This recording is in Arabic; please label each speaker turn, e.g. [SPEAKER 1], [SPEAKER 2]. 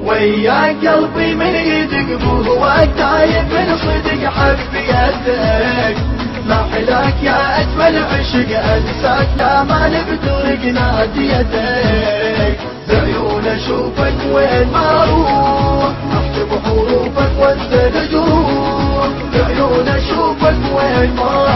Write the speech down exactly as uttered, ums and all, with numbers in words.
[SPEAKER 1] ويا قلبي من يدق بهواك تايب من صدق حب يدك ما حلاك يا أجمل عشق أنساك لا ما نبترق ناديتك بعيون أشوفك وين ما أروح أحسب حروفك وانسى الجروح بعيون أشوفك وين ما